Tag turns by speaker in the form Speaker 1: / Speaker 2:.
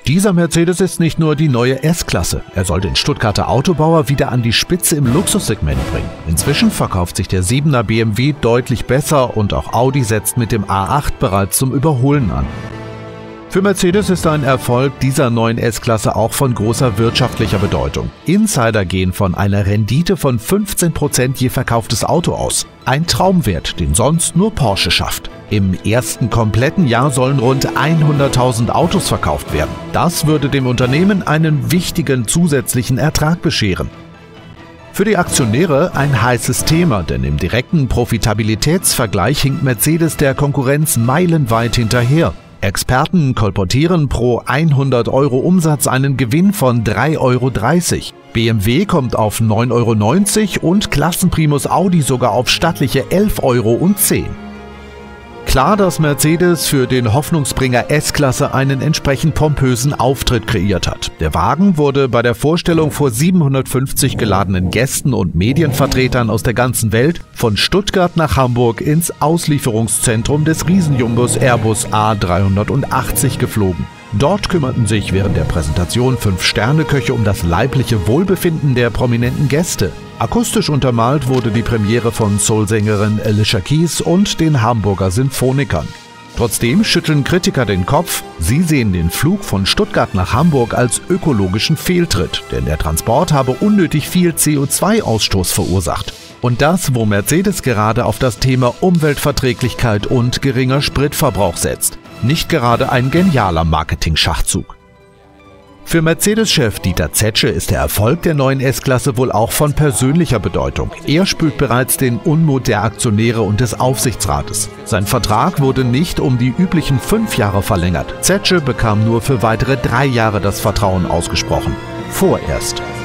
Speaker 1: Dieser Mercedes ist nicht nur die neue S-Klasse. Er soll den Stuttgarter Autobauer wieder an die Spitze im Luxussegment bringen. Inzwischen verkauft sich der 7er BMW deutlich besser und auch Audi setzt mit dem A8 bereits zum Überholen an. Für Mercedes ist ein Erfolg dieser neuen S-Klasse auch von großer wirtschaftlicher Bedeutung. Insider gehen von einer Rendite von 15% je verkauftes Auto aus. Ein Traumwert, den sonst nur Porsche schafft. Im ersten kompletten Jahr sollen rund 100.000 Autos verkauft werden. Das würde dem Unternehmen einen wichtigen zusätzlichen Ertrag bescheren. Für die Aktionäre ein heißes Thema, denn im direkten Profitabilitätsvergleich hinkt Mercedes der Konkurrenz meilenweit hinterher. Experten kolportieren pro 100 € Umsatz einen Gewinn von 3,30 €. BMW kommt auf 9,90 € und Klassenprimus Audi sogar auf stattliche 11,10 €. Klar, dass Mercedes für den Hoffnungsbringer S-Klasse einen entsprechend pompösen Auftritt kreiert hat. Der Wagen wurde bei der Vorstellung vor 750 geladenen Gästen und Medienvertretern aus der ganzen Welt von Stuttgart nach Hamburg ins Auslieferungszentrum des Riesenjumbos Airbus A380 geflogen. Dort kümmerten sich während der Präsentation 5-Sterne-Köche um das leibliche Wohlbefinden der prominenten Gäste. Akustisch untermalt wurde die Premiere von Soul-Sängerin Alicia Keys und den Hamburger Sinfonikern. Trotzdem schütteln Kritiker den Kopf. Sie sehen den Flug von Stuttgart nach Hamburg als ökologischen Fehltritt, denn der Transport habe unnötig viel CO2-Ausstoß verursacht. Und das, wo Mercedes gerade auf das Thema Umweltverträglichkeit und geringer Spritverbrauch setzt. Nicht gerade ein genialer Marketing-Schachzug. Für Mercedes-Chef Dieter Zetsche ist der Erfolg der neuen S-Klasse wohl auch von persönlicher Bedeutung. Er spürt bereits den Unmut der Aktionäre und des Aufsichtsrates. Sein Vertrag wurde nicht um die üblichen 5 Jahre verlängert. Zetsche bekam nur für weitere 3 Jahre das Vertrauen ausgesprochen. Vorerst.